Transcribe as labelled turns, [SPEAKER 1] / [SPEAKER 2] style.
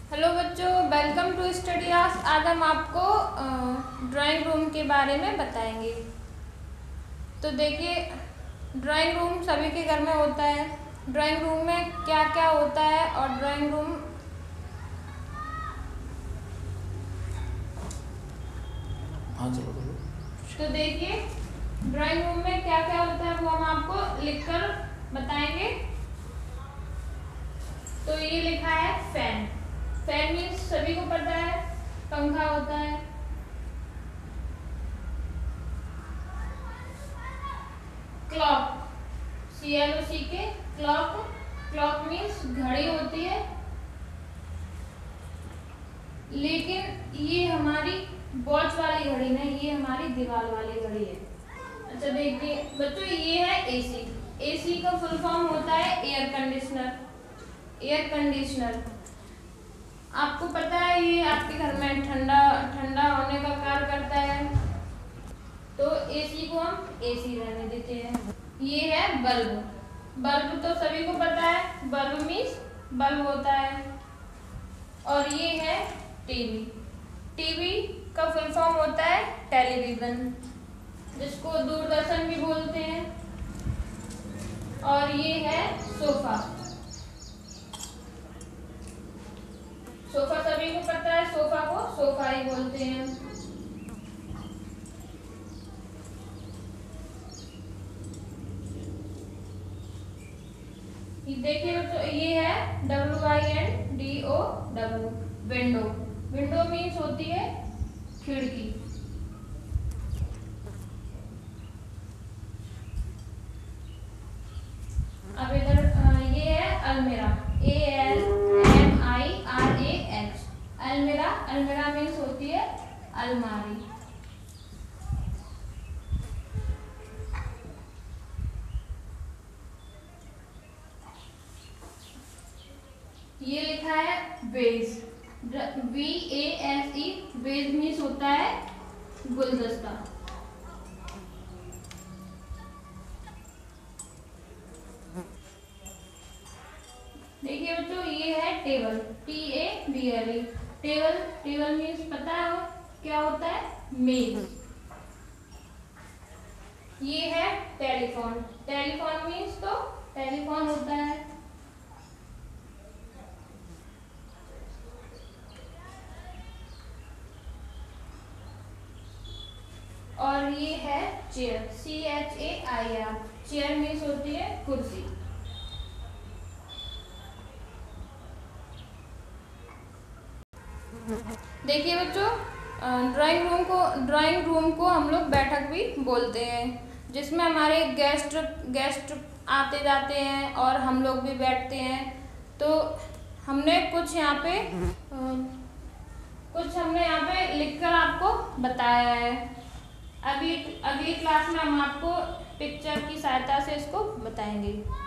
[SPEAKER 1] Hello बच्चों, welcome to study hours. आज हम आपको ड्राइंग रूम के बारे में बताएंगे। तो देखिए, ड्राइंग रूम सभी के घर में होता है। ड्राइंग रूम में क्या क्या होता है और ड्राइंग रूम तो देखिए, ड्राइंग रूम में क्या क्या होता है वो हम आपको लिखकर बताएंगे। तो ये लिखा है फैन। फैन मीन्स सभी को पता है पंखा होता है। Clock, CLOC K clock. Clock means घड़ी होती है, लेकिन ये हमारी वॉच वाली घड़ी नहीं, ये हमारी दीवार वाली घड़ी है। अच्छा देखिए बच्चों, ये है एसी। एसी का फुल फॉर्म होता है एयर कंडीशनर। एयर कंडीशनर आपको पता है, ये आपके घर में ठंडा ठंडा होने का कार्य करता है, तो एसी को हम एसी रहने देते हैं। ये है बल्ब। बल्ब तो सभी को पता है, बल्ब मीन्स बल्ब होता है। और ये है टीवी। टीवी का फुल फॉर्म होता है टेलीविजन, जिसको दूरदर्शन भी बोलते हैं। और ये है सोफा। सोफा सभी को पता है, सोफा को सोफा ही बोलते हैं। देखिए बच्चों, ये है WINDO, विंडो। विंडो मीन्स होती है खिड़की। अब इधर ये है अलमीरा। ALMIRAX। अलमीरा, अलमीरा मीन्स होती है अलमारी। ये लिखा है वेज। VASE। वेज मीन्स होता है गुलदस्ता। देखिए बच्चों, ये है table. TABLE। Table, table means पता है क्या होता है, मेज। ये है टेलीफोन। टेलीफोन मीन्स तो टेलीफोन होता है। और ये है चेयर। CHAIR। चेयर मीन्स होती है कुर्सी। देखिए बच्चों, ड्राइंग रूम को हम लोग बैठक भी बोलते हैं, जिसमें हमारे गेस्ट आते जाते हैं और हम लोग भी बैठते हैं। तो हमने कुछ यहाँ पे लिखकर आपको बताया है। अगली क्लास में हम आपको पिक्चर की सहायता से इसको बताएंगे।